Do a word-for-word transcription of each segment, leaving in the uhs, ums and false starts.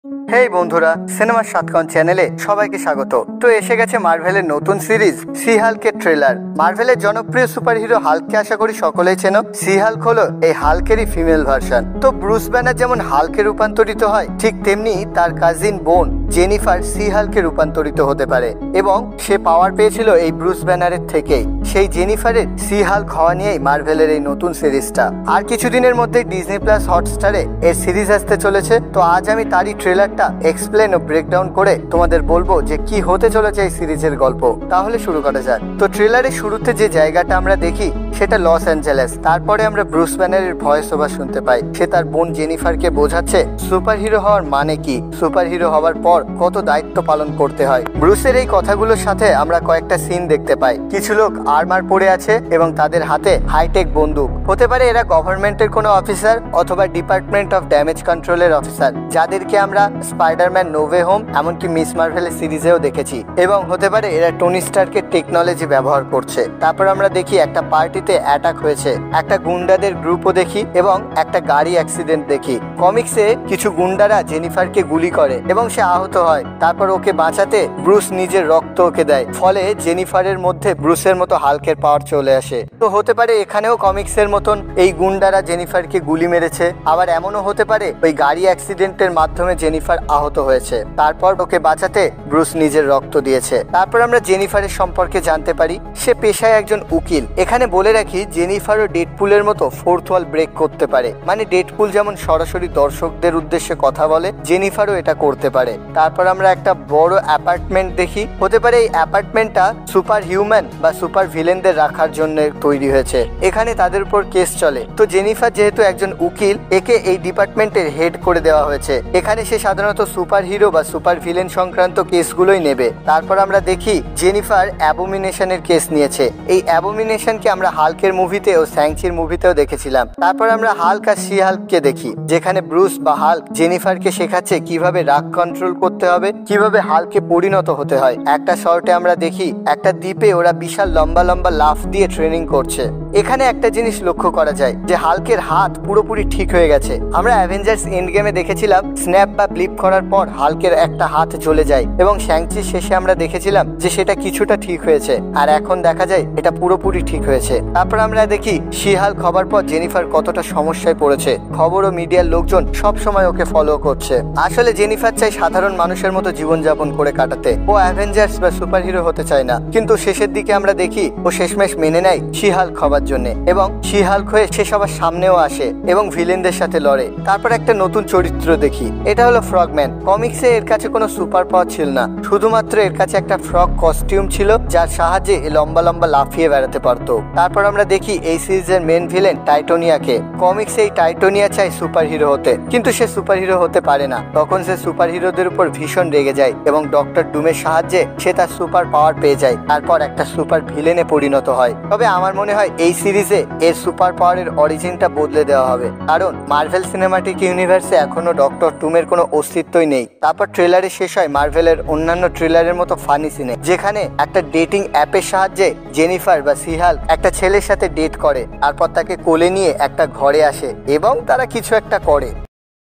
হেই বন্ধুরা, সিনেমার সাতকন চ্যানেলে সবাইকে স্বাগত। তো এসে গেছে মার্ভেলের নতুন সিরিজ সি হাল্কের ট্রেলার। মার্ভেলের জনপ্রিয় সুপারহিরো হাল্ককে আশা করি সকলেই চেনো। সি হাল্ক হলো এই হাল্কেরই ফিমেল ভার্সন। তো ব্রুস ব্যানার যেমন হাল্কে রূপান্তরিত হয়, ঠিক তেমনি তার কাজিন বোন জেনিফার সি হাল্কে রূপান্তরিত হতে পারে এবং সে পাওয়ার পেয়েছিল এই ব্রুস ব্যানারের থেকেই। সেই জেনিফারের সি হাল্ক হওয়া নিয়েই মার্ভেলের এই নতুন সিরিজটা। আর কিছুদিনের মধ্যে ডিজনি প্লাস হটস্টারে এর সিরিজ আসতে চলেছে। তো আজ আমি তারই ট্রেলারটা এক্সপ্লেন ও ব্রেকডাউন করে তোমাদের বলবো যে কি হতে চলেছে এই সিরিজের গল্প। তাহলে শুরু করা যাক। তো ট্রেলারের শুরুতে যে জায়গাটা আমরা দেখি সেটা লস অ্যাঞ্জেলেস। তারপরে আমরা ব্রুস ব্যানারের ভয়েস ওভার শুনতে পাই। সে তার বোন জেনিফারকে বোঝাচ্ছে সুপারহিরো হওয়ার মানে কি, সুপারহিরো হওয়ার পর কত দায়িত্ব পালন করতে হয়। ব্রুসের এই কথাগুলোর সাথে আমরা কয়েকটা সিন দেখতে পাই। কিছু লোক আর্মার পরে আছে এবং তাদের হাতে হাইটেক বন্দুক। হতে পারে এরা গভর্নমেন্টের কোনো অফিসার অথবা ডিপার্টমেন্ট অফ ড্যামেজ কন্ট্রোলের অফিসার, যাদেরকে আমরা স্পাইডারম্যান নো ওয়ে হোম এমনকি মিস মার্ভেলের সিরিজেও দেখেছি। এবং হতে পারে এরা টনি স্টার্কের টেকনোলজি ব্যবহার করছে। তারপর আমরা দেখি একটা পার্টিতে অ্যাটাক হয়েছে, একটা গুন্ডাদের গ্রুপও দেখি এবং একটা গাড়ি অ্যাক্সিডেন্ট দেখি। কমিক্সে কিছু গুন্ডারা জেনিফারকে গুলি করে এবং সে আহত হয়। তারপর ওকে বাঁচাতে ব্রুস নিজের রক্ত ওকে দেয়, ফলে জেনিফারের মধ্যে ব্রুসের মতো হাল্কের পাওয়ার চলে আসে। তো হতে পারে এখানেও কমিক্সের মতন এই গুন্ডারা জেনিফারকে গুলি মেরেছে। আবার এমনও হতে পারে ওই গাড়ি অ্যাক্সিডেন্টের মাধ্যমে জেনিফার আহত হয়েছে, তারপর ওকে বাঁচাতে ব্রুস নিজের রক্ত দিয়েছে। তারপর আমরা জেনিফারের সম্পর্কে জানতে পারি সে পেশায় একজন উকিল। এখানে বলে রাখি জেনিফারও ডেডপুলের মতো ফোর্থ ওয়াল ব্রেক করতে পারে। মানে ডেডপুল যেমন সরাসরি দর্শকদের উদ্দেশ্যে কথা বলে, জেনিফারও এটা করতে পারে। তারপর আমরা একটা বড় অ্যাপার্টমেন্ট দেখি। হতে পারে এই অ্যাপার্টমেন্টটা সুপার হিউম্যান বা সুপার ভিলেনদের রাখার জন্য তৈরি হয়েছে। এখানে তাদের উপর কেস চলে। তো জেনিফার যেহেতু একজন উকিল, একে এই ডিপার্টমেন্টের হেড করে দেওয়া হয়েছে। এখানে সে সাধারণত সুপার হিরো বা সুপার ভিলেন সংক্রান্ত কেসগুলোই নেবে। তারপর আমরা দেখি জেনিফার অ্যাবোমিনেশনের কেস নিয়েছে। এই অ্যাবোমিনেশনকে আমরা হাল্কের মুভিতে ও স্যাংচির মুভিতেও দেখেছিলাম। তারপর আমরা হাল্ক আর সি হাল্ককে দেখি, যেখানে ব্রুস বা হাল্ক জেনিফারকে শেখাচ্ছে কিভাবে রাগ কন্ট্রোল করতে হবে, কিভাবে হাল্কে পরিণত হতে হয়। একটা শর্টে আমরা দেখি একটা দ্বীপে ওরা বিশাল লম্বা লম্বা লাফ দিয়ে ট্রেনিং করছে। এখানে একটা জিনিস লক্ষ্য করা যায় যে হাল্কের হাত পুরোপুরি ঠিক হয়ে গেছে। আমরা অ্যাভেঞ্জার্স এন্ড গেমে দেখেছিলাম স্ন্যাপ বা ব্লিপ করার পর হাল্কের একটা হাত চলে যায় এবং শ্যাংচির শেষে আমরা দেখেছিলাম যে সেটা কিছুটা ঠিক হয়েছে, আর এখন দেখা যায় এটা পুরোপুরি ঠিক হয়েছে। তারপর আমরা দেখি শি হাল্ক হবার পর জেনিফার কতটা সমস্যায় পড়েছে। খবর ও মিডিয়ার লোকজন সব সময় ওকে ফলো করছে। আসলে জেনিফার চাই সাধারণ মানুষের মতো জীবনযাপন করে কাটাতে। ও অ্যাভেঞ্জার্স বা সুপারহিরো হতে চায় না, কিন্তু শেষের দিকে আমরা দেখি ও শেষমেশ মেনে নেয় শি হাল্ক হবার জন্য এবং শি হাল্ক হয়ে সে সবার সামনেও আসে এবং ভিলেনদের সাথে লড়ে। তারপর একটা নতুন চরিত্র দেখি, এটা হলো ফ্রগম্যান। কমিক্সে এর কাছে কোনো সুপার পাওয়ার ছিল না, শুধুমাত্র এর কাছে একটা ফ্রগ কস্টিউম ছিল যার সাহায্যে লম্বা লম্বা লাফিয়ে বেড়াতে পারতো। তারপর আমরা দেখি এই সিরিজের মেন ভিলেন টাইটোনিয়াকে। কমিক্সে এই টাইটোনিয়া চাই সুপার হিরো হতে, কিন্তু সে সুপার হিরো হতে পারে না। তখন সে সুপার হিরোদের উপর ভীষণ রেগে যায় এবং ডক্টর ডুমের সাহায্যে সে তার সুপার পাওয়ার পেয়ে যায়। তারপর একটা সুপার ভিলেনে পরিণত হয়। তবে আমার মনে হয় এই সিরিজে এর সুপার পাওয়ারের অরিজিনটা বদলে দেওয়া হবে, কারণ মার্ভেল সিনেমাটিক ইউনিভার্সে এখনো ডক্টর ডুমের কোনো অস্তিত্বই নেই। তারপর ট্রেলারে শেষ হয় মার্ভেলের অন্যান্য ট্রেলারের মতো ফানি সিনে, যেখানে একটা ডেটিং অ্যাপের সাহায্যে জেনিফার বা সি হাল্ক একটা ছেলের সাথে ডেট করে, তারপর তাকে কোলে নিয়ে একটা ঘরে আসে এবং তারা কিছু একটা করে।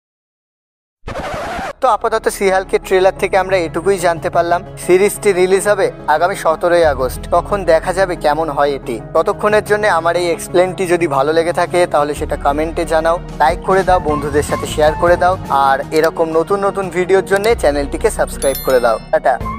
তো আপাতত সি হাল্কের ট্রেলার থেকে আমরা এটুকুই জানতে পারলাম। সিরিজটি রিলিজ হবে আগামী সতেরোই আগস্ট। তখন দেখা যাবে কেমন হয় এটি। ততক্ষণের জন্য আমার এই এক্সপ্লেনটি যদি ভালো লেগে থাকে তাহলে সেটা কমেন্টে জানাও, লাইক করে দাও, বন্ধুদের সাথে শেয়ার করে দাও, আর এরকম নতুন নতুন ভিডিওর জন্য চ্যানেলটিকে সাবস্ক্রাইব করে দাও। টাটা।